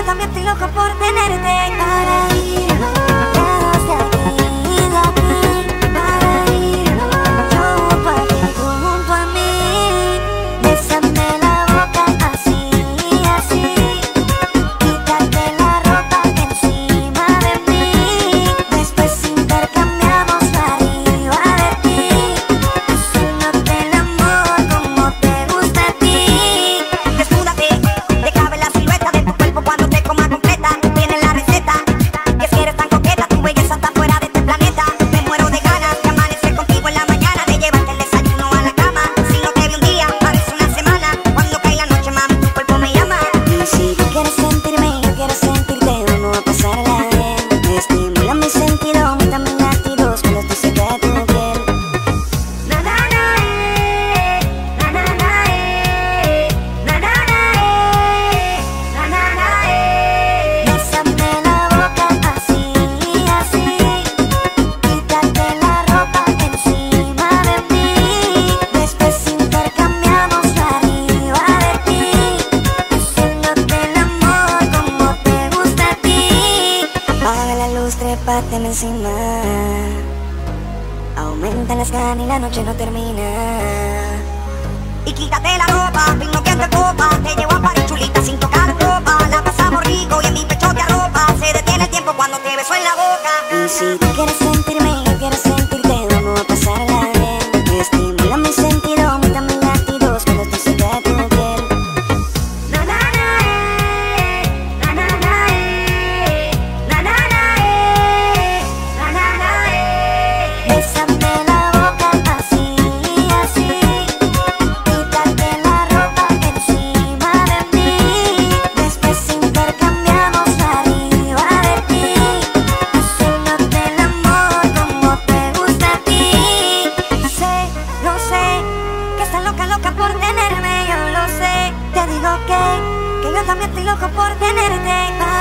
también estoy loco por tenerte. Para irnos lejos de aquí, para irnos. Yo para ti, tú junto a mí. Bésame la boca así, así. Quítate la ropa encima de mí. Después intercambiamos arriba de ti. Haciéndote el amor como te gusta a ti. Desnúdate, deja ver la silueta de tu cuerpo cuando te coma completa. Tienes la receta, que si eres tan coqueta, tu belleza está fuera de este planeta. Me muero de ganas de amanecer contigo en la mañana, de llevarte el desayuno a la cama. Si no te vi un día, parece una semana. Cuando cae la noche, mami, tu cuerpo me llama. Y si tú quieres sentirme, yo quiero sentirte, vamos a pasarla bien. Me estimula mi sentido, aumenta mis latidos cuando estoy cerca de tu piel. Na na na na na na na na na na. Bésame la boca así, así. Quítate la ropa encima de mí. Después intercambiamos arriba de ti. Haciéndote el amor como te gusta a ti. Apaga la luz, trépate encima. Aumenta las ganas y la noche no termina. Y quítate la ropa, vino que te copa. Te llevo a París chulita sin tocar ropa. La pasamos rico y en mi pecho te arropa. Se detiene el tiempo cuando te beso en la boca. Y si tú quieres sentirme, yo quiero sentirte, vamos a pasarla bien. Me estimula mi sentido, aumenta mis latidos cuando estoy cerca de tu piel. Na na na na na na na na na na na. Bésame la boca así, así. Quítate la ropa encima de mí. Después intercambiamos arriba de ti. Haciéndote el amor como te gusta a ti. Sé, lo sé, que estás loca, loca por tenerme, yo lo sé. Te digo que yo también estoy loco por tenerte.